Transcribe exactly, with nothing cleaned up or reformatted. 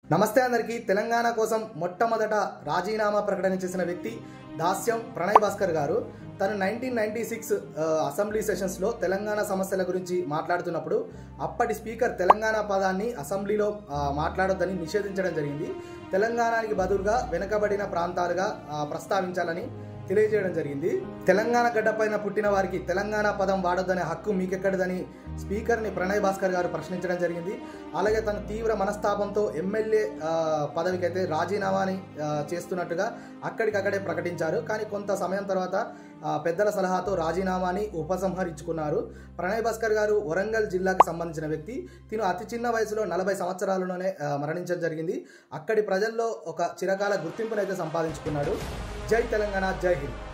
నమస్తే అందరికీ. తెలంగాణ కోసం మొట్టమొదట రాజీనామా ప్రకటన చేసిన వ్యక్తి దాస్యం ప్రణయ్ భాస్కర్ గారు. తను నైన్టీన్ నైన్టీ సిక్స్ అసెంబ్లీ సెషన్స్లో తెలంగాణ సమస్యల గురించి మాట్లాడుతున్నప్పుడు అప్పటి స్పీకర్ తెలంగాణ పదాన్ని అసెంబ్లీలో మాట్లాడొద్దని నిషేధించడం జరిగింది. తెలంగాణకి బదులుగా వెనుకబడిన ప్రాంతాలుగా ప్రస్తావించాలని తెలియజేయడం జరిగింది. తెలంగాణ గడ్డపైన పుట్టిన వారికి తెలంగాణ పదం వాడొద్దనే హక్కు మీకెక్కడిదని స్పీకర్ని ప్రణయ్ భాస్కర్ గారు ప్రశ్నించడం జరిగింది. అలాగే తన తీవ్ర మనస్తాపంతో ఎమ్మెల్యే పదవికి అయితే రాజీనామాని చేస్తున్నట్టుగా అక్కడికక్కడే ప్రకటించారు. కానీ కొంత సమయం తర్వాత పెద్దల సలహాతో రాజీనామాని ఉపసంహరించుకున్నారు. ప్రణయ్ భాస్కర్ గారు వరంగల్ జిల్లాకు సంబంధించిన వ్యక్తి. తిను అతి చిన్న వయసులో నలభై సంవత్సరాలలోనే మరణించడం జరిగింది. అక్కడి ప్రజల్లో ఒక చిరకాల గుర్తింపునైతే సంపాదించుకున్నాడు. జై తెలంగాణ, జై హింద్.